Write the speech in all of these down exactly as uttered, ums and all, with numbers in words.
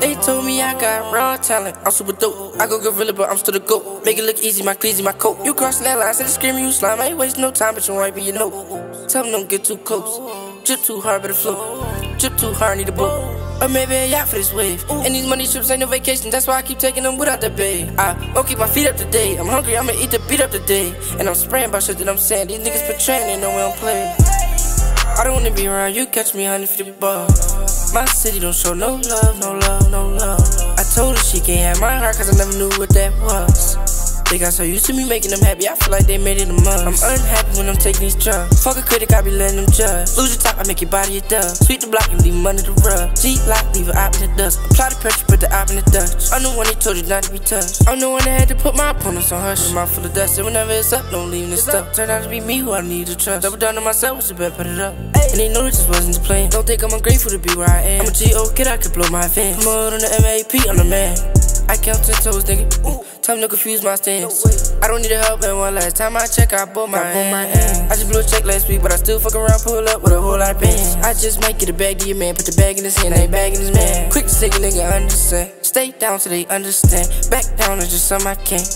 They told me I got raw talent, I'm super dope. I go gorilla, but I'm still the GOAT. Make it look easy, my cleezy, my coat. You cross that line, said screaming, you slime. I ain't wasting no time, but you ain't be your note. Tell them don't get too close. Drip too hard, better float. Drip too hard, need a boat. Or maybe a yacht for this wave. And these money trips ain't no vacation, that's why I keep taking them without the bay. I won't keep my feet up today. I'm hungry, I'ma eat the beat up today. And I'm spraying about shit that I'm saying. These niggas betraying, they know we don't play. I don't wanna be around you, catch me one hundred fifty bucks. My city don't show no love, no love, no love. I told her she can't have my heart cause I never knew what that was. They got so used to me making them happy, I feel like they made it a must. I'm unhappy when I'm taking these drugs. Fuck a critic, I be letting them judge. Lose your top, I make your body a dust. Sweep the block and leave them under the rug. G-lock, leave an op in the dust. Apply the pressure, put the op in the dust. I'm the one they told you not to be touched. I'm the one that had to put my opponents on hush. Mouth full of dust, and whenever it's up, don't leave this stuff. Turned out to be me who I need to trust. Double down on myself, what's the bet, put it up. And they know this just wasn't the plan. Don't think I'm ungrateful to be where I am. I'm a G O kid, I could blow my van. I'm on the M A P, I'm the man. I count ten toes, nigga. Ooh, time to confuse my stance. I don't need the help, and one last time I check, I bought my hand. I just blew a check last week, but I still fuck around, pull up with a whole lot of bands. I just might get a bag to your man, put the bag in his hand, ain't bagging his man. Quick to take a nigga understand. Stay down till they understand. Back down is just something I can't.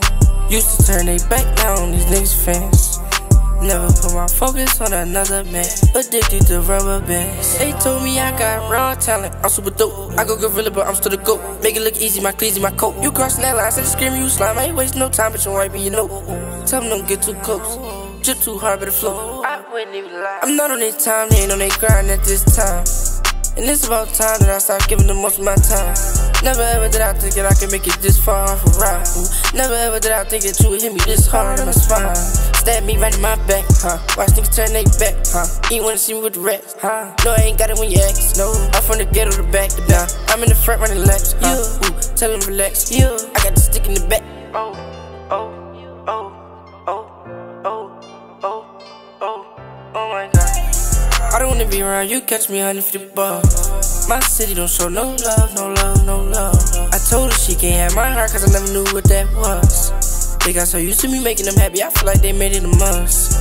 Used to turn they back down on these niggas fans. Never put my focus on another man. Addicted to rubber bands. They told me I got raw talent, I'm super dope. I go gorilla, but I'm still the GOAT. Make it look easy, my cleezy, my coat. You cross that line, said screaming, you slime. I ain't wasting no time, but you ain't be your note. Tell them don't get too close. Drip too hard, better float. I wouldn't even lie. I'm not on their time, they ain't on their grind at this time. And it's about time that I stop giving them most of my time. Never ever did I think that I could make it this far off a ride. Never ever did I think that you would hit me this hard in my spine. Stab me right in my back, huh? Watch niggas turn they back, huh? You ain't wanna see me with the rats, huh? No, I ain't got it when you ask, no. I'm from the ghetto to back to down. I'm in the front running laps, huh? Ooh, tell them relax, yeah. I got the stick in the back. Oh, oh, oh, oh, oh, oh, oh, oh my God. I don't wanna be around you, catch me one hundred fifty bucks. My city don't show no love, no love, no love. I told her she can't have my heart cause I never knew what that was. They got so used to me making them happy, I feel like they made it a must.